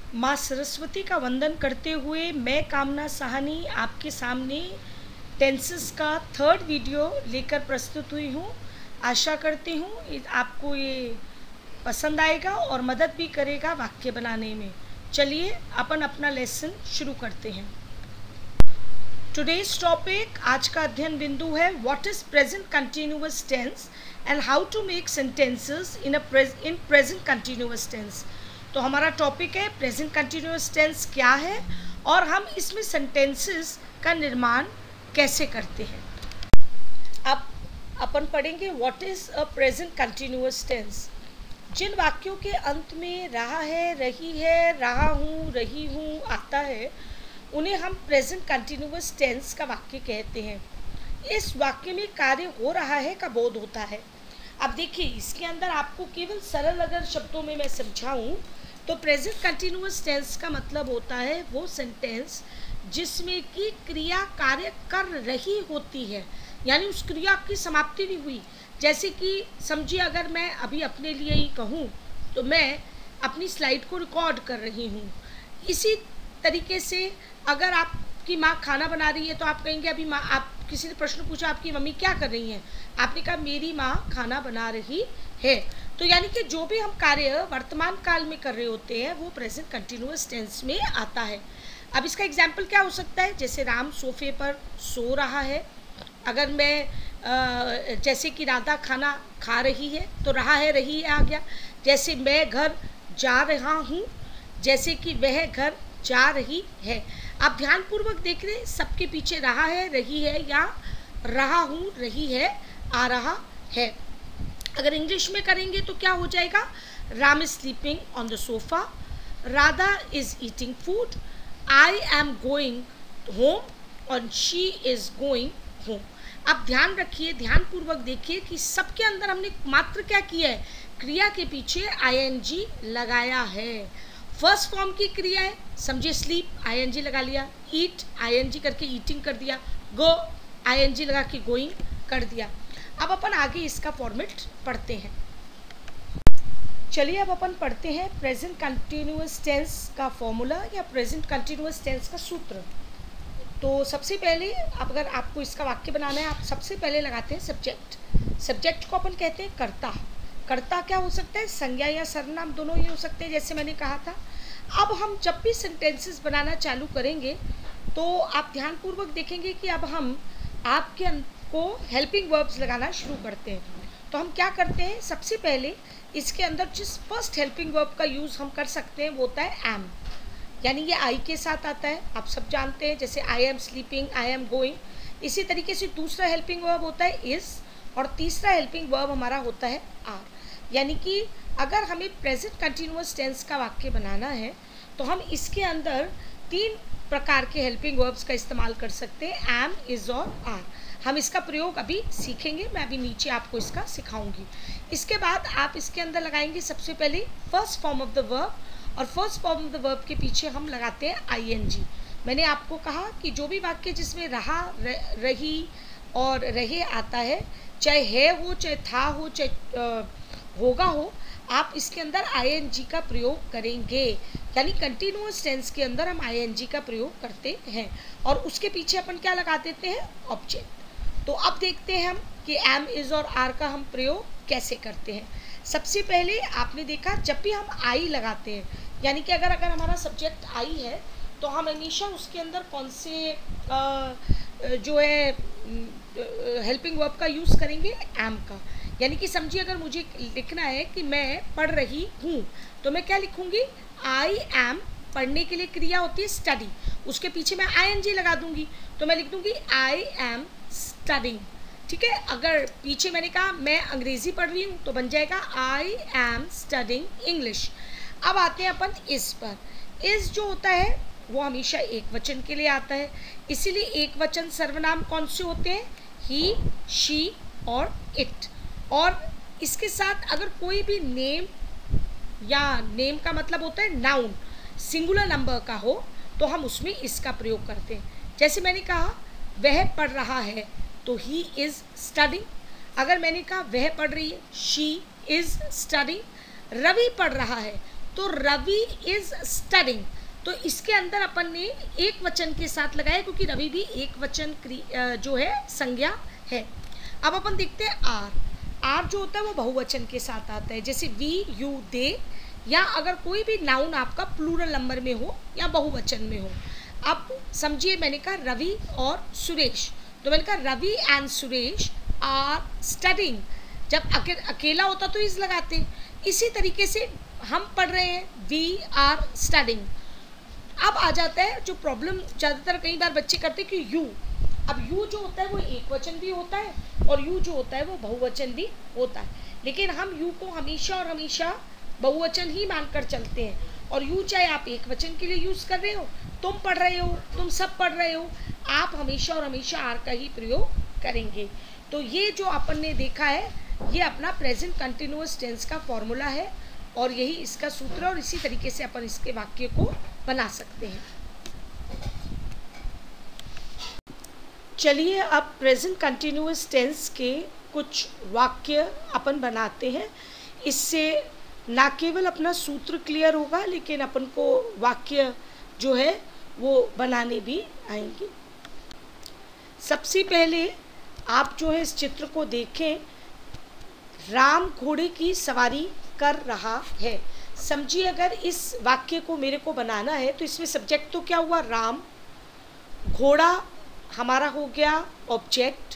माँ सरस्वती का वंदन करते हुए मैं कामना साहनी आपके सामने टेंसेस का थर्ड वीडियो लेकर प्रस्तुत हुई हूँ। आशा करती हूँ आपको ये पसंद आएगा और मदद भी करेगा वाक्य बनाने में। चलिए अपन अपना लेसन शुरू करते हैं। टुडेज टॉपिक, आज का अध्ययन बिंदु है what is present continuous tense and how to make sentences in present continuous tense. तो हमारा टॉपिक है प्रेजेंट कंटिन्यूअस टेंस क्या है और हम इसमें सेंटेंसेस का निर्माण कैसे करते हैं। अब अपन पढ़ेंगे what is a present continuous tense. जिन वाक्यों के अंत में रहा है, रही है, रहा हूँ, रही हूँ आता है, उन्हें हम प्रेजेंट कंटिन्यूअस टेंस का वाक्य कहते हैं। इस वाक्य में कार्य हो रहा है का बोध होता है। अब देखिए, इसके अंदर आपको केवल सरल अगर शब्दों में मैं समझाऊं तो प्रेजेंट कंटिन्यूअस टेंस का मतलब होता है वो सेंटेंस जिसमें कि क्रिया कार्य कर रही होती है, यानी उस क्रिया की समाप्ति नहीं हुई। जैसे कि समझिए, अगर मैं अभी अपने लिए ही कहूँ तो मैं अपनी स्लाइड को रिकॉर्ड कर रही हूँ। इसी तरीके से अगर आपकी माँ खाना बना रही है तो आप कहेंगे अभी माँ, आप किसी ने प्रश्न पूछा आपकी मम्मी क्या कर रही हैं, आपने कहा मेरी माँ खाना बना रही है। तो यानी कि जो भी हम कार्य वर्तमान काल में कर रहे होते हैं वो प्रेजेंट कंटिन्यूअस टेंस में आता है। अब इसका एग्जाम्पल क्या हो सकता है, जैसे राम सोफे पर सो रहा है। अगर मैं जैसे कि राधा खाना खा रही है तो रहा है रही है आ गया। जैसे मैं घर जा रहा हूँ, जैसे कि वह घर जा रही है। आप ध्यानपूर्वक देख रहे हैं, सबके पीछे रहा है रही है या रहा हूँ रही है आ रहा है। अगर इंग्लिश में करेंगे तो क्या हो जाएगा, Ram is sleeping on the sofa, Radha is eating food, I am going home और शी इज गोइंग होम। आप ध्यान रखिए, ध्यानपूर्वक देखिए कि सबके अंदर हमने मात्र क्या किया है, क्रिया के पीछे आईएनजी लगाया है। फर्स्ट फॉर्म की क्रिया है, समझिए स्लीप, आईएनजी लगा लिया, ईट आईएनजी करके ईटिंग कर दिया, गो आईएनजी लगा के गोइंग कर दिया। अब अपन आगे इसका फॉर्मेट पढ़ते हैं। चलिए अब अपन पढ़ते हैं प्रेजेंट कंटिन्यूअस टेंस का फॉर्मूला या प्रेजेंट कंटिन्यूअस टेंस का सूत्र। तो सबसे पहले अगर आपको इसका वाक्य बनाना है, आप सबसे पहले लगाते हैं सब्जेक्ट। सब्जेक्ट को अपन कहते हैं कर्ता। कर्ता क्या हो सकता है, संज्ञा या सर्वनाम दोनों ही हो सकते हैं, जैसे मैंने कहा था। अब हम जब भी सेंटेंसेस बनाना चालू करेंगे तो आप ध्यानपूर्वक देखेंगे कि अब हम आपके को हेल्पिंग वर्ब्स लगाना शुरू करते हैं। तो हम क्या करते हैं, सबसे पहले इसके अंदर जिस फर्स्ट हेल्पिंग वर्ब का यूज़ हम कर सकते हैं वो होता है एम, यानी ये आई के साथ आता है, आप सब जानते हैं, जैसे I am sleeping, I am going. इसी तरीके से दूसरा हेल्पिंग वर्ब होता है इज़ और तीसरा हेल्पिंग वर्ब हमारा होता है आर। यानी कि अगर हमें प्रेजेंट कंटिन्यूअस टेंस का वाक्य बनाना है तो हम इसके अंदर 3 प्रकार के हेल्पिंग वर्ब्स का इस्तेमाल कर सकते हैं, एम, इज़ और आर। हम इसका प्रयोग अभी सीखेंगे, मैं अभी नीचे आपको इसका सिखाऊंगी। इसके बाद आप इसके अंदर लगाएंगे सबसे पहले first form of the verb, और first form of the verb के पीछे हम लगाते हैं आईएनजी। मैंने आपको कहा कि जो भी वाक्य जिसमें रहा, रही और रहे आता है, चाहे है हो, चाहे था हो, चाहे होगा हो, आप इसके अंदर आईएनजी का प्रयोग करेंगे। यानी कंटिन्यूअस टेंस के अंदर हम आईएनजी का प्रयोग करते हैं और उसके पीछे अपन क्या लगा देते हैं, ऑब्जेक्ट। तो अब देखते हैं हम कि एम, इज़ और आर का हम प्रयोग कैसे करते हैं। सबसे पहले आपने देखा, जब भी हम आई लगाते हैं, यानी कि अगर हमारा सब्जेक्ट आई है तो हम हमेशा उसके अंदर कौन से जो है हेल्पिंग वर्ब का यूज़ करेंगे, एम का। यानी कि समझिए, अगर मुझे लिखना है कि मैं पढ़ रही हूँ तो मैं क्या लिखूँगी, आई एम, पढ़ने के लिए क्रिया होती है स्टडी, उसके पीछे मैं आईएनजी लगा दूंगी तो मैं लिख दूंगी आई एम स्टडिंग। ठीक है, अगर पीछे मैंने कहा मैं अंग्रेजी पढ़ रही हूँ तो बन जाएगा आई एम स्टडिंग इंग्लिश। अब आते हैं अपन इस पर। इस जो होता है वो हमेशा एक वचन के लिए आता है, इसीलिए एक वचन सर्वनाम कौन से होते हैं, ही, शी और इट। और इसके साथ अगर कोई भी नेम, या नेम का मतलब होता है नाउन, सिंगुलर नंबर का हो तो हम उसमें इसका प्रयोग करते हैं। जैसे मैंने कहा वह पढ़ रहा है तो ही इज़ स्टडिंग। अगर मैंने कहा वह पढ़ रही है, शी इज़ स्टडिंग। रवि पढ़ रहा है तो रवि इज स्टडिंग, तो इसके अंदर अपन ने एक वचन के साथ लगाया क्योंकि रवि भी एक वचन जो है संज्ञा है। अब अपन देखते हैं आर। आर जो होता है वो बहुवचन के साथ आता है, जैसे वी, यू, दे, या अगर कोई भी नाउन आपका प्लूरल नंबर में हो या बहुवचन में हो। अब समझिए मैंने कहा रवि और सुरेश, तो मैंने कहा Ravi and Suresh are studying. जब अकेला होता तो इस लगाते। इसी तरीके से हम पढ़ रहे हैं वी आर स्टडिंग। अब आ जाता है जो प्रॉब्लम ज़्यादातर कई बार बच्चे करते हैं कि यू। अब यू जो होता है वो एक वचन भी होता है और यू जो होता है वो बहुवचन भी होता है, लेकिन हम यू को हमेशा और हमेशा बहुवचन ही मानकर चलते हैं। और यू चाहे आप एक वचन के लिए यूज़ कर रहे हो, तुम पढ़ रहे हो, तुम सब पढ़ रहे हो, आप हमेशा और हमेशा आर का ही प्रयोग करेंगे। तो ये जो अपन ने देखा है ये अपना प्रेजेंट कंटिन्यूअस टेंस का फॉर्मूला है और यही इसका सूत्र है, और इसी तरीके से अपन इसके वाक्य को बना सकते हैं। चलिए अब प्रेजेंट कंटिन्यूअस टेंस के कुछ वाक्य अपन बनाते हैं। इससे ना केवल अपना सूत्र क्लियर होगा लेकिन अपन को वाक्य जो है वो बनाने भी आएंगे। सबसे पहले आप जो है इस चित्र को देखें, राम घोड़े की सवारी कर रहा है। समझिए अगर इस वाक्य को मेरे को बनाना है तो इसमें सब्जेक्ट तो क्या हुआ राम, घोड़ा हमारा हो गया ऑब्जेक्ट,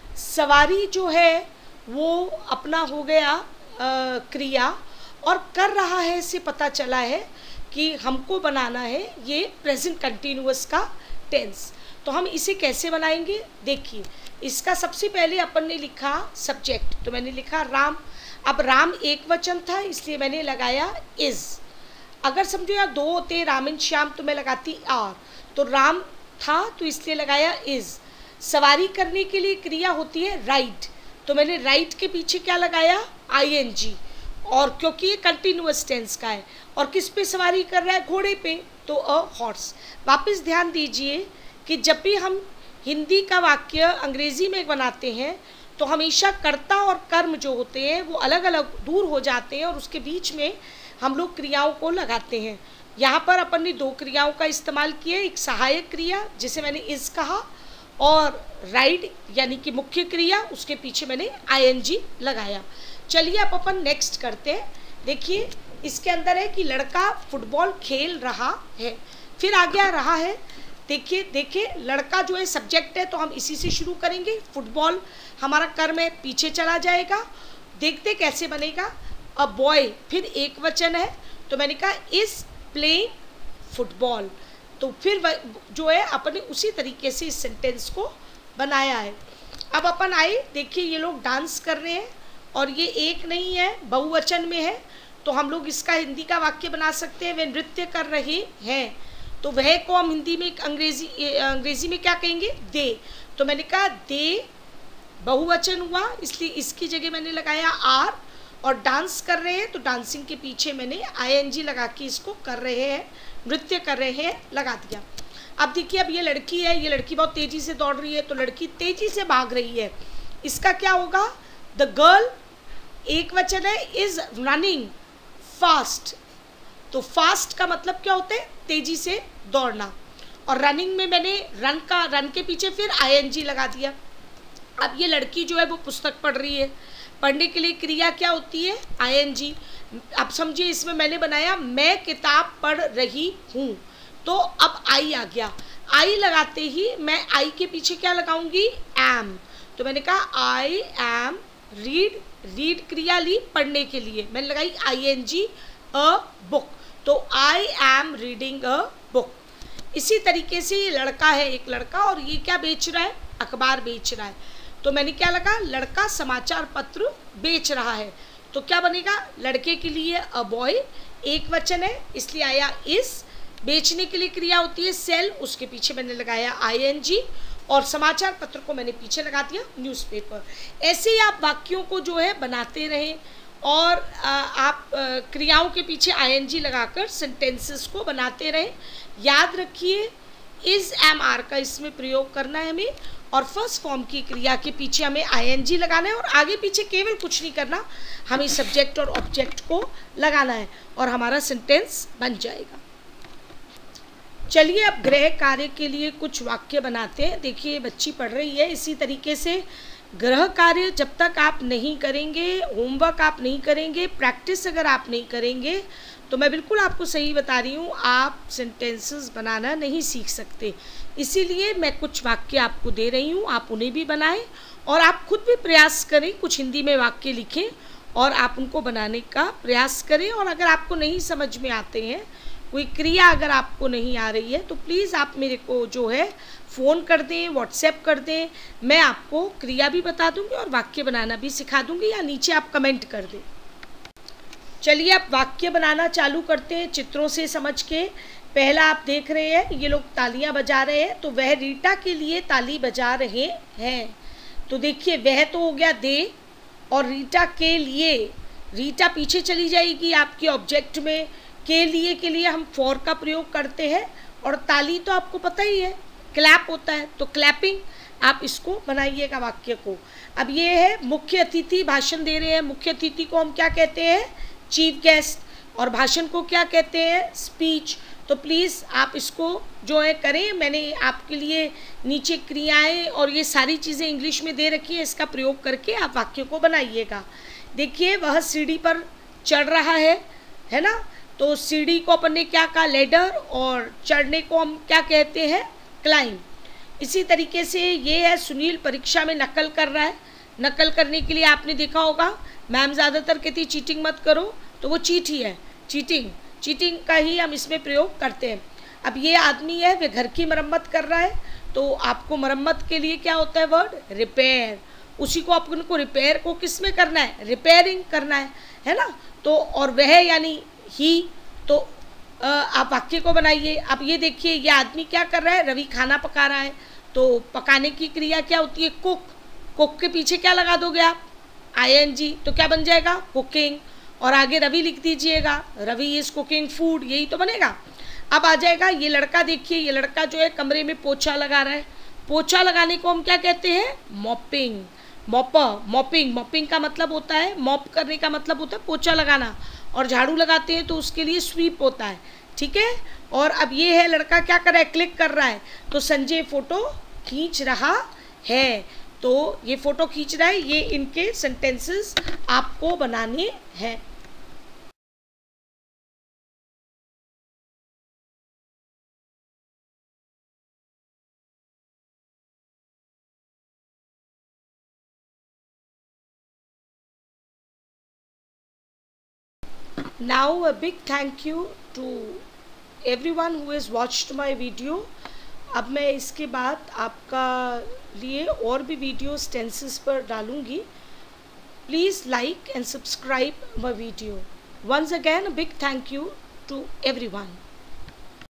सवारी जो है वो अपना हो गया क्रिया, और कर रहा है से पता चला है कि हमको बनाना है ये प्रेजेंट कंटिन्यूअस का टेंस। तो हम इसे कैसे बनाएंगे, देखिए इसका सबसे पहले अपन ने लिखा सब्जेक्ट, तो मैंने लिखा राम। अब राम एक वचन था इसलिए मैंने लगाया इज। अगर समझो यार दो होते राम एंड श्याम तो मैं लगाती आर, तो राम था तो इसलिए लगाया इज। सवारी करने के लिए क्रिया होती है राइड, तो मैंने राइड के पीछे क्या लगाया आईएनजी, और क्योंकि ये कंटिन्यूअस टेंस का है और किस पे सवारी कर रहा है घोड़े पे, तो अ हॉर्स। वापस ध्यान दीजिए कि जब भी हम हिंदी का वाक्य अंग्रेजी में बनाते हैं तो हमेशा कर्ता और कर्म जो होते हैं वो अलग अलग दूर हो जाते हैं और उसके बीच में हम लोग क्रियाओं को लगाते हैं। यहाँ पर अपन ने दो क्रियाओं का इस्तेमाल किया, एक सहायक क्रिया जिसे मैंने इज कहा, और राइड यानी कि मुख्य क्रिया, उसके पीछे मैंने आईएनजी लगाया। चलिए अब अपन नेक्स्ट करते हैं। देखिए इसके अंदर है कि लड़का फुटबॉल खेल रहा है, फिर आ गया रहा है। देखिए लड़का जो है सब्जेक्ट है तो हम इसी से शुरू करेंगे, फुटबॉल हमारा कर्म है, पीछे चला जाएगा। देखते कैसे बनेगा। अ बॉय फिर एक वचन है तो मैंने कहा इज प्लेइंग फुटबॉल, तो फिर जो है अपने उसी तरीके से इस सेंटेंस को बनाया है। अब अपन आए, देखिए ये लोग डांस कर रहे हैं और ये एक नहीं है बहुवचन में है, तो हम लोग इसका हिंदी का वाक्य बना सकते हैं वे नृत्य कर रहे हैं। तो वह को हम हिंदी में अंग्रेजी में क्या कहेंगे दे, तो मैंने कहा दे बहुवचन हुआ इसलिए इसकी जगह मैंने लगाया आर, और डांस कर रहे हैं तो डांसिंग के पीछे मैंने आईएनजी लगा के इसको कर रहे हैं नृत्य कर रहे हैं लगा दिया। अब देखिए अब ये लड़की है, ये लड़की बहुत तेजी से दौड़ रही है तो लड़की तेजी से भाग रही है, इसका क्या होगा द गर्ल एक वचन है इज रनिंग फास्ट, तो फास्ट का मतलब क्या होता है तेजी से दौड़ना, और रनिंग में मैंने रन के पीछे फिर आईएनजी लगा दिया। अब ये लड़की जो है वो पुस्तक पढ़ रही है, पढ़ने के लिए क्रिया क्या होती है आईएनजी। अब समझिए इसमें मैंने बनाया मैं किताब पढ़ रही हूँ, तो अब आई आ गया, आई लगाते ही मैं आई के पीछे क्या लगाऊंगी एम, तो मैंने कहा आई एम रीड क्रिया ली पढ़ने के लिए, मैंने लगाई आईएनजी अ बुक, तो I am reading a book. इसी तरीके से ये लड़का है एक लड़का और ये क्या बेच रहा है अखबार बेच रहा है, तो मैंने क्या लगा लड़का समाचार पत्र बेच रहा है, तो क्या बनेगा लड़के के लिए अ बॉय एक वचन है इसलिए आया इस, बेचने के लिए क्रिया होती है सेल, उसके पीछे मैंने लगाया आईएनजी, और समाचार पत्र को मैंने पीछे लगा दिया न्यूज़पेपर। ऐसे ही आप वाक्यों को जो है बनाते रहें और आप क्रियाओं के पीछे आईएनजी लगाकर सेंटेंसेस को बनाते रहें। याद रखिए इज एम आर का इसमें प्रयोग करना है हमें, और फर्स्ट फॉर्म की क्रिया के पीछे हमें आईएनजी लगाना है और आगे पीछे केवल कुछ नहीं करना, हमें सब्जेक्ट और ऑब्जेक्ट को लगाना है और हमारा सेंटेंस बन जाएगा। चलिए अब गृह कार्य के लिए कुछ वाक्य बनाते हैं। देखिए बच्ची पढ़ रही है। इसी तरीके से गृह कार्य जब तक आप नहीं करेंगे, होमवर्क आप नहीं करेंगे, प्रैक्टिस अगर आप नहीं करेंगे, तो मैं बिल्कुल आपको सही बता रही हूँ, आप सेंटेंसेस बनाना नहीं सीख सकते। इसीलिए मैं कुछ वाक्य आपको दे रही हूँ, आप उन्हें भी बनाएं और आप खुद भी प्रयास करें, कुछ हिंदी में वाक्य लिखें और आप उनको बनाने का प्रयास करें। और अगर आपको नहीं समझ में आते हैं, कोई क्रिया अगर आपको नहीं आ रही है, तो प्लीज़ आप मेरे को जो है फ़ोन कर दें, व्हाट्सएप कर दें, मैं आपको क्रिया भी बता दूंगी और वाक्य बनाना भी सिखा दूंगी, या नीचे आप कमेंट कर दें। चलिए आप वाक्य बनाना चालू करते हैं चित्रों से समझ के। पहला आप देख रहे हैं, ये लोग तालियां बजा रहे हैं, तो वह रीटा के लिए ताली बजा रहे हैं। तो देखिए वह तो हो गया दे, और रीटा के लिए, रीटा पीछे चली जाएगी आपके ऑब्जेक्ट में। के लिए हम फॉर का प्रयोग करते हैं, और ताली तो आपको पता ही है क्लैप होता है, तो क्लैपिंग आप इसको बनाइएगा वाक्य को। अब ये है मुख्य अतिथि भाषण दे रहे हैं। मुख्य अतिथि को हम क्या कहते हैं? Chief guest. और भाषण को क्या कहते हैं? स्पीच। तो प्लीज़ आप इसको जो है करें। मैंने आपके लिए नीचे क्रियाएं और ये सारी चीज़ें इंग्लिश में दे रखी है, इसका प्रयोग करके आप वाक्य को बनाइएगा। देखिए वह सीढ़ी पर चढ़ रहा है ना। तो सीढ़ी को अपन ने क्या कहा? लेडर, और चढ़ने को हम क्या कहते हैं? क्लाइंब। इसी तरीके से ये है सुनील परीक्षा में नकल कर रहा है। नकल करने के लिए आपने देखा होगा मैम ज़्यादातर कहती चीटिंग मत करो, तो वो चीट ही है, चीटिंग का ही हम इसमें प्रयोग करते हैं। अब ये आदमी है, वे घर की मरम्मत कर रहा है, तो आपको मरम्मत के लिए क्या होता है वर्ड? रिपेयर। उसी को आपको रिपेयर को किस में करना है? रिपेयरिंग करना है ना। तो और वह यानी ही, तो आप वाक्य को बनाइए। अब ये देखिए ये आदमी क्या कर रहा है? रवि खाना पका रहा है। तो पकाने की क्रिया क्या होती है? कुक। कुक के पीछे क्या लगा दोगे आप? आईएनजी। तो क्या बन जाएगा? कुकिंग। और आगे रवि लिख दीजिएगा, रवि इज कुकिंग फूड, यही तो बनेगा। अब आ जाएगा ये लड़का। देखिए ये लड़का जो है कमरे में पोछा लगा रहा है। पोछा लगाने को हम क्या कहते हैं? मॉपिंग। मॉपिंग का मतलब होता है, मॉप करने का मतलब होता है पोछा लगाना, और झाड़ू लगाते हैं तो उसके लिए स्वीप होता है, ठीक है। और अब ये है लड़का क्या कर रहा है? क्लिक कर रहा है। तो संजय फोटो खींच रहा है, तो ये फोटो खींच रहा है। ये इनके सेंटेंसेस आपको बनाने हैं। Now a big thank you to everyone who has watched my video. अब मैं इसके बाद आपका लिए और भी वीडियोस टेंसेस पर डालूंगी। Please like and subscribe my video. Once again a big thank you to everyone.